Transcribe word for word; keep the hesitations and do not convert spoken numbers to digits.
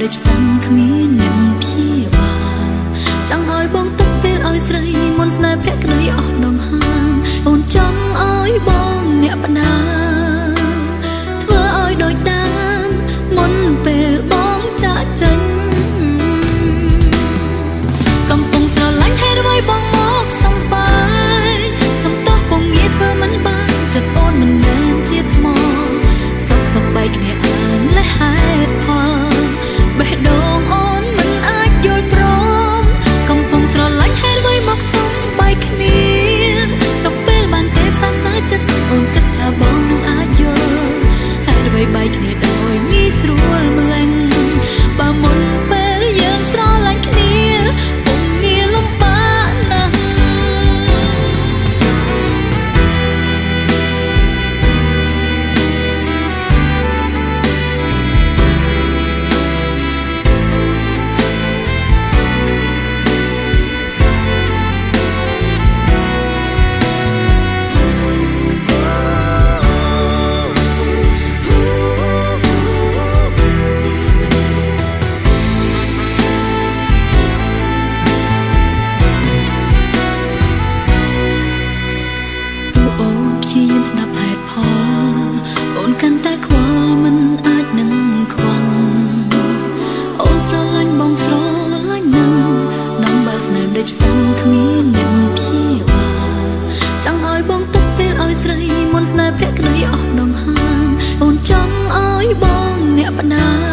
ដូចផ្សំគ្មានអ្នកព្យាបាលចង់ឲ្យបងទុកពេលឲ្យស្រីមុនស្នេហ៍ភក្តីអស់ដងហាមអូនចង់ឲ្យបងអ្នកបដាធ្វើឲ្យដូចដើមមុនពេលបងចាក់ចេញកំពុងស្រឡាញ់ហេតុអ្វីបងមកសំបាយសំទោសពងងារធ្វើមិនបានចិត្តអូនមិនមែនជាថ្មសុខសុខបែកគ្នាអានและហេតុផលបេះដូងអូនមិនអាចយល់ព្រមកំពុងស្រឡាញ់ហេតុអ្វីមកសំបែកគ្នាដល់ពេលបានទេផ្សះផ្សាចិត្តអូនគិតថាបងនឹងអាចយល់ហេតុអ្វីបែកគ្នាដោយងាយស្រួលម្ល៉េះបើមុនពេលយើងស្រឡាញ់គ្នាពុំងាយលំបាកណាស់កាន់តែខ្វល់មិនអាចនឹងខ្វាំងអូនស្រឡាញ់បងស្រឡាញ់នឹងនាំបើស្នេហ៍ដូចផ្សំគ្មានអ្នកព្យាបាលចង់ឲ្យបងទុកពេលឲ្យស្រីមុនស្នេហ៍ភក្តីអស់ដងហាមអូនចង់ឲ្យបងអ្នកបដា